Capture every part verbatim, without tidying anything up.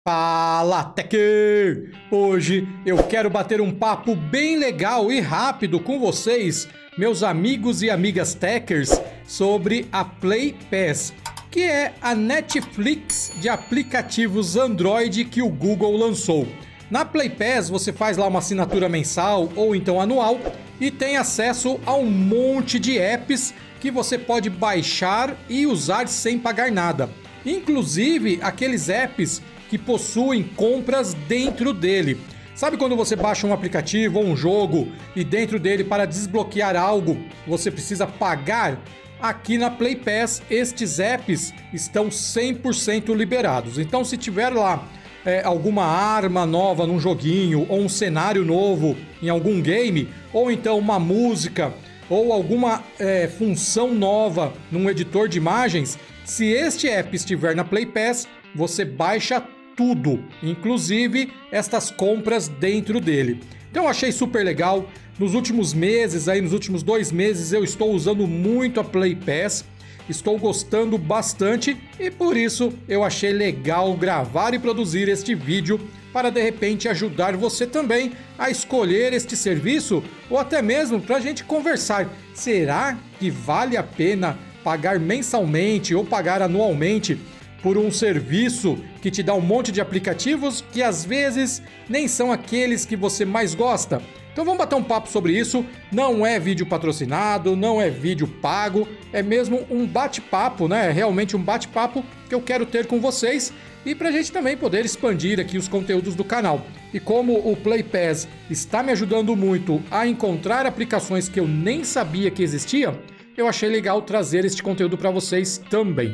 Fala, Techer! Hoje eu quero bater um papo bem legal e rápido com vocês, meus amigos e amigas Techers, sobre a Play Pass, que é a Netflix de aplicativos Android que o Google lançou. Na Play Pass você faz lá uma assinatura mensal ou então anual e tem acesso a um monte de apps que você pode baixar e usar sem pagar nada. Inclusive aqueles apps que possuem compras dentro dele. Sabe quando você baixa um aplicativo ou um jogo e dentro dele, para desbloquear algo, você precisa pagar? Aqui na Play Pass, estes apps estão cem por cento liberados. Então, se tiver lá é, alguma arma nova num joguinho, ou um cenário novo em algum game, ou então uma música, ou alguma é, função nova num editor de imagens, se este app estiver na Play Pass, você baixa tudo, inclusive estas compras dentro dele. Então eu achei super legal. Nos últimos meses, aí nos últimos dois meses, eu estou usando muito a Play Pass, estou gostando bastante e por isso eu achei legal gravar e produzir este vídeo para de repente ajudar você também a escolher este serviço ou até mesmo para a gente conversar. Será que vale a pena pagar mensalmente ou pagar anualmente por um serviço que te dá um monte de aplicativos que às vezes nem são aqueles que você mais gosta? Então vamos bater um papo sobre isso. Não é vídeo patrocinado, não é vídeo pago, é mesmo um bate-papo, né? É realmente um bate-papo que eu quero ter com vocês e para a gente também poder expandir aqui os conteúdos do canal. E como o Play Pass está me ajudando muito a encontrar aplicações que eu nem sabia que existia, eu achei legal trazer este conteúdo para vocês também.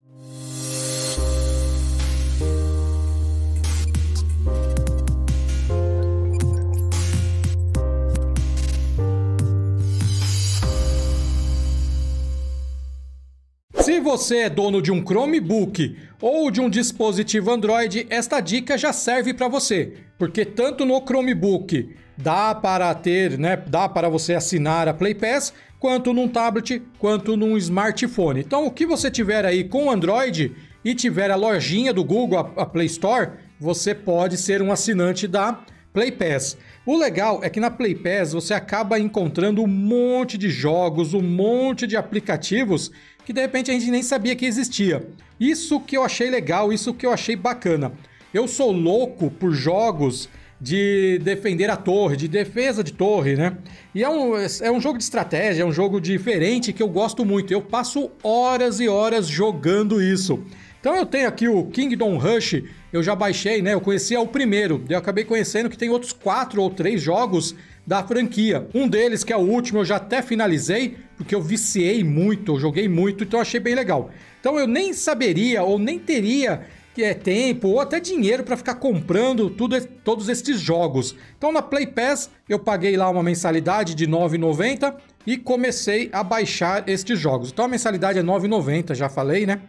Se você é dono de um Chromebook ou de um dispositivo Android, esta dica já serve para você, porque tanto no Chromebook dá para ter, né, dá para você assinar a Play Pass, quanto num tablet, quanto num smartphone. Então, o que você tiver aí com Android e tiver a lojinha do Google, a Play Store, você pode ser um assinante da Play Pass. O legal é que na Play Pass você acaba encontrando um monte de jogos, um monte de aplicativos que de repente a gente nem sabia que existia. Isso que eu achei legal, isso que eu achei bacana. Eu sou louco por jogos de defender a torre, de defesa de torre, né? E é um, é um jogo de estratégia, é um jogo diferente que eu gosto muito. Eu passo horas e horas jogando isso. Então eu tenho aqui o Kingdom Rush, eu já baixei, né? Eu conhecia o primeiro, eu acabei conhecendo que tem outros quatro ou três jogos da franquia. Um deles, que é o último, eu já até finalizei, porque eu viciei muito, eu joguei muito, então eu achei bem legal. Então eu nem saberia ou nem teria que é tempo ou até dinheiro para ficar comprando tudo, todos estes jogos. Então na Play Pass eu paguei lá uma mensalidade de nove reais e noventa centavos e comecei a baixar estes jogos. Então a mensalidade é nove reais e noventa centavos, já falei, né?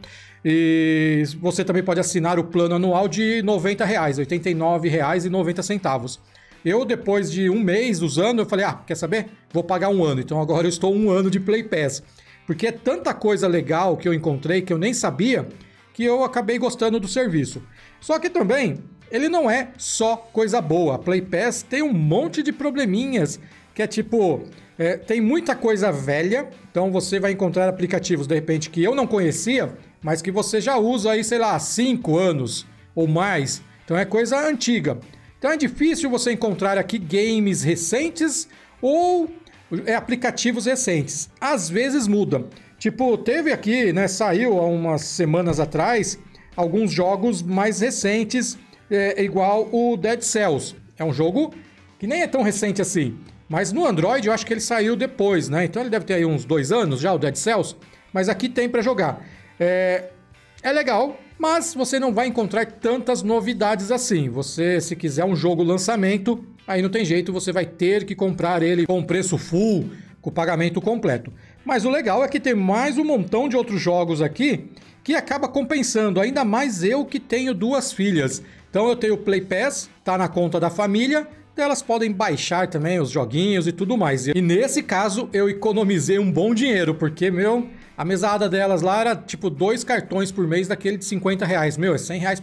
E você também pode assinar o plano anual de noventa reais, oitenta e nove reais e noventa centavos. Eu, depois de um mês usando, eu falei, ah, quer saber? Vou pagar um ano. Então agora eu estou um ano de Play Pass. Porque é tanta coisa legal que eu encontrei que eu nem sabia, que eu acabei gostando do serviço. Só que também, ele não é só coisa boa. A Play Pass tem um monte de probleminhas, que é tipo, é, tem muita coisa velha, então você vai encontrar aplicativos, de repente, que eu não conhecia, mas que você já usa aí, sei lá, há cinco anos ou mais. Então é coisa antiga. Então é difícil você encontrar aqui games recentes ou é, aplicativos recentes. Às vezes muda. Tipo, teve aqui, né, saiu há umas semanas atrás, alguns jogos mais recentes, é, igual o Dead Cells. É um jogo que nem é tão recente assim, mas no Android eu acho que ele saiu depois, né? Então ele deve ter aí uns dois anos já, o Dead Cells, mas aqui tem para jogar. É, é legal, mas você não vai encontrar tantas novidades assim. Você, se quiser um jogo lançamento, aí não tem jeito, você vai ter que comprar ele com preço full, com o pagamento completo. Mas o legal é que tem mais um montão de outros jogos aqui que acaba compensando, ainda mais eu que tenho duas filhas. Então eu tenho o Play Pass, tá na conta da família, elas podem baixar também os joguinhos e tudo mais. E nesse caso eu economizei um bom dinheiro, porque, meu, a mesada delas lá era tipo dois cartões por mês daquele de cinquenta reais. Meu, é cem reais por,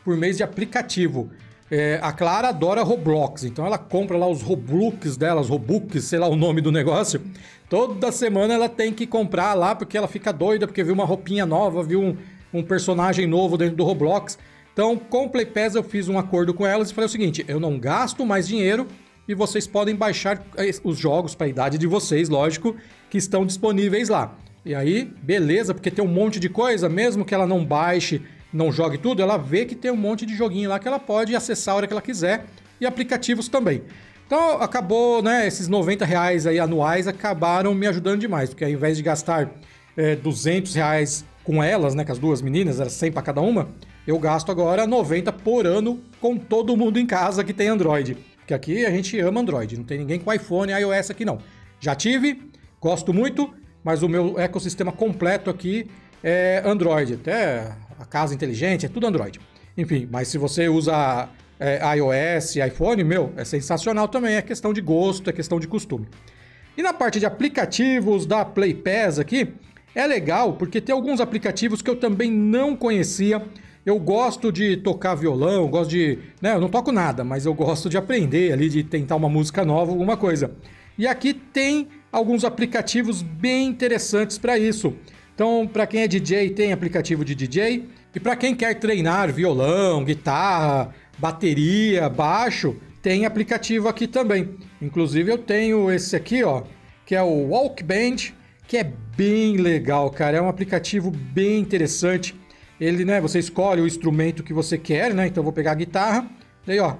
por mês de aplicativo. É, a Clara adora Roblox, então ela compra lá os Roblox dela, os Robux, sei lá o nome do negócio. Toda semana ela tem que comprar lá, porque ela fica doida, porque viu uma roupinha nova, viu um, um personagem novo dentro do Roblox. Então, com o Play Pass eu fiz um acordo com elas e falei o seguinte, eu não gasto mais dinheiro e vocês podem baixar os jogos para a idade de vocês, lógico, que estão disponíveis lá. E aí, beleza, porque tem um monte de coisa, mesmo que ela não baixe, não jogue tudo, ela vê que tem um monte de joguinho lá que ela pode acessar a hora que ela quiser, e aplicativos também. Então, acabou, né, esses noventa reais aí anuais acabaram me ajudando demais, porque ao invés de gastar é, duzentos reais com elas, né, com as duas meninas, era cem para cada uma, eu gasto agora noventa por ano com todo mundo em casa que tem Android. Porque aqui a gente ama Android, não tem ninguém com iPhone e iOS aqui não. Já tive, gosto muito, mas o meu ecossistema completo aqui é Android, até a casa inteligente, é tudo Android. Enfim, mas se você usa é, iOS, iPhone, meu, é sensacional também, é questão de gosto, é questão de costume. E na parte de aplicativos da Play Pass aqui, é legal porque tem alguns aplicativos que eu também não conhecia. Eu gosto de tocar violão, gosto de... né, eu não toco nada, mas eu gosto de aprender ali, de tentar uma música nova, alguma coisa. E aqui tem alguns aplicativos bem interessantes para isso. Então, para quem é D J, tem aplicativo de D J. E para quem quer treinar violão, guitarra, bateria, baixo, tem aplicativo aqui também. Inclusive, eu tenho esse aqui, ó, que é o Walkband, que é bem legal, cara. É um aplicativo bem interessante. Ele, né, você escolhe o instrumento que você quer, né? Então, eu vou pegar a guitarra. Daí, ó.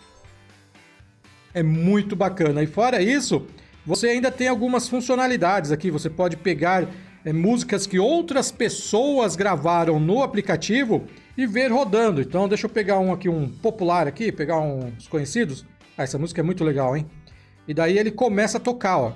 É muito bacana. E fora isso, você ainda tem algumas funcionalidades aqui. Você pode pegar é, músicas que outras pessoas gravaram no aplicativo e ver rodando. Então, deixa eu pegar um aqui, um popular aqui, pegar uns conhecidos. Ah, essa música é muito legal, hein? E daí ele começa a tocar, ó.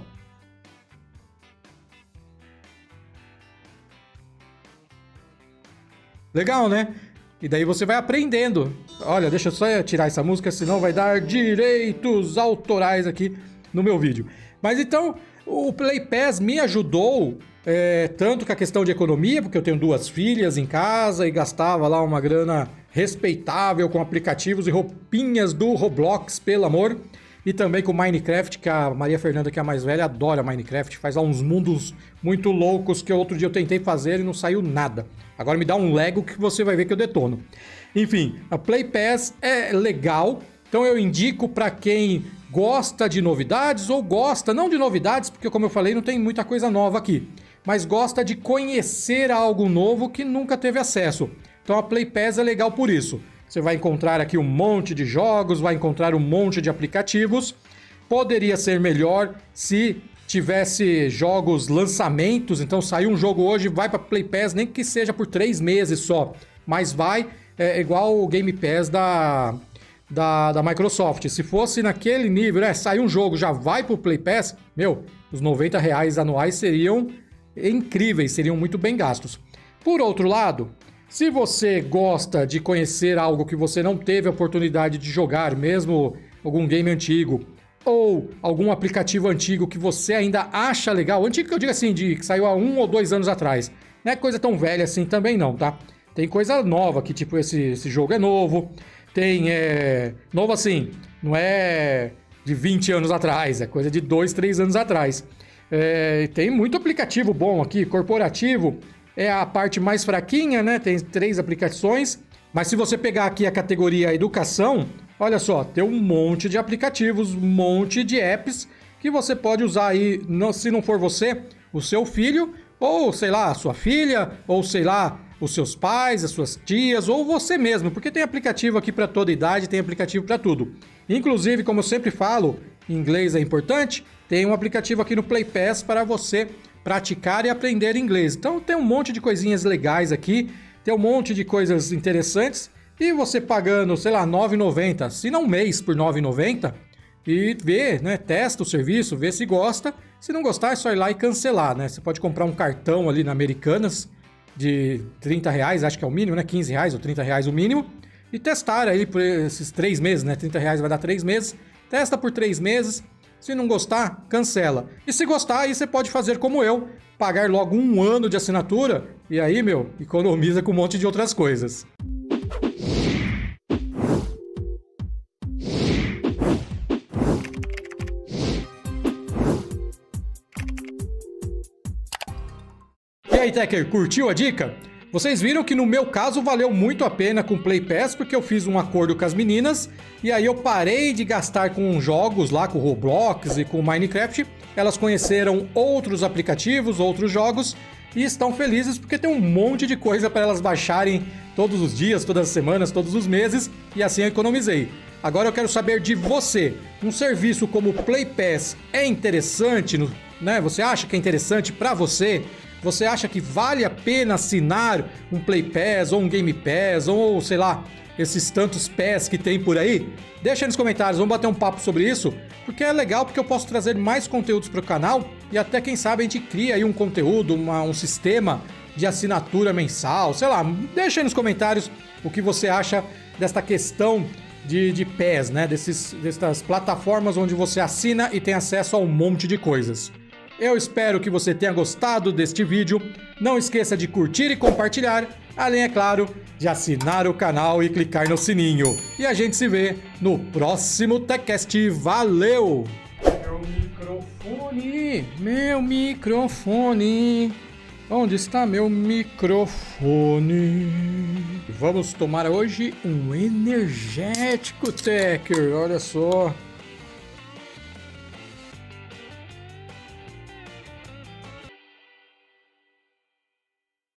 Legal, né? E daí você vai aprendendo. Olha, deixa eu só tirar essa música, senão vai dar direitos autorais aqui no meu vídeo. Mas então, o Play Pass me ajudou é, tanto com a questão de economia, porque eu tenho duas filhas em casa e gastava lá uma grana respeitável com aplicativos e roupinhas do Roblox, pelo amor. E também com Minecraft, que a Maria Fernanda, que é a mais velha, adora Minecraft. Faz lá uns mundos muito loucos que outro dia eu tentei fazer e não saiu nada. Agora me dá um Lego que você vai ver que eu detono. Enfim, a Play Pass é legal. Então eu indico para quem gosta de novidades ou gosta, não de novidades, porque como eu falei, não tem muita coisa nova aqui. Mas gosta de conhecer algo novo que nunca teve acesso. Então a Play Pass é legal por isso. Você vai encontrar aqui um monte de jogos, vai encontrar um monte de aplicativos. Poderia ser melhor se tivesse jogos lançamentos, então saiu um jogo hoje, vai para Play Pass, nem que seja por três meses só, mas vai, é igual o Game Pass da, da, da Microsoft. Se fosse naquele nível, né, saiu um jogo, já vai para o Play Pass, meu, os noventa reais anuais seriam incríveis, seriam muito bem gastos. Por outro lado, se você gosta de conhecer algo que você não teve a oportunidade de jogar, mesmo algum game antigo, ou algum aplicativo antigo que você ainda acha legal, antigo que eu digo assim, de que saiu há um ou dois anos atrás, não é coisa tão velha assim também não, tá? Tem coisa nova, que tipo, esse, esse jogo é novo, tem, é... novo assim, não é de vinte anos atrás, é coisa de dois, três anos atrás. É... Tem muito aplicativo bom aqui, corporativo, é a parte mais fraquinha, né? Tem três aplicações, mas se você pegar aqui a categoria educação, olha só, tem um monte de aplicativos, um monte de apps que você pode usar aí, não, se não for você, o seu filho, ou sei lá, a sua filha, ou sei lá, os seus pais, as suas tias, ou você mesmo, porque tem aplicativo aqui para toda idade, tem aplicativo para tudo. Inclusive, como eu sempre falo, inglês é importante, tem um aplicativo aqui no Play Pass para você praticar e aprender inglês. Então tem um monte de coisinhas legais aqui, tem um monte de coisas interessantes, e você pagando, sei lá, nove reais e noventa centavos, se não um mês por nove reais e noventa centavos, e vê, né, testa o serviço, vê se gosta. Se não gostar, é só ir lá e cancelar, né? Você pode comprar um cartão ali na Americanas de trinta reais, acho que é o mínimo, né? quinze reais ou trinta reais o mínimo, e testar aí por esses três meses, né? trinta reais vai dar três meses, testa por três meses. Se não gostar, cancela. E se gostar, aí você pode fazer como eu, pagar logo um ano de assinatura, e aí, meu, economiza com um monte de outras coisas. aí, Techer, curtiu a dica? Vocês viram que no meu caso valeu muito a pena com o Play Pass, porque eu fiz um acordo com as meninas, e aí eu parei de gastar com jogos lá, com Roblox e com Minecraft. Elas conheceram outros aplicativos, outros jogos, e estão felizes porque tem um monte de coisa para elas baixarem todos os dias, todas as semanas, todos os meses, e assim eu economizei. Agora eu quero saber de você, um serviço como o Play Pass é interessante, né? Você acha que é interessante para você? Você acha que vale a pena assinar um Play Pass ou um Game Pass ou, sei lá, esses tantos Pass que tem por aí? Deixa aí nos comentários, vamos bater um papo sobre isso, porque é legal porque eu posso trazer mais conteúdos para o canal e até, quem sabe, a gente cria aí um conteúdo, uma, um sistema de assinatura mensal, sei lá. Deixa aí nos comentários o que você acha desta questão de, de Pass, né? Desses, dessas plataformas onde você assina e tem acesso a um monte de coisas. Eu espero que você tenha gostado deste vídeo. Não esqueça de curtir e compartilhar, além, é claro, de assinar o canal e clicar no sininho. E a gente se vê no próximo TechCast. Valeu! Meu microfone, meu microfone. Onde está meu microfone? Vamos tomar hoje um energético, Techer. Olha só.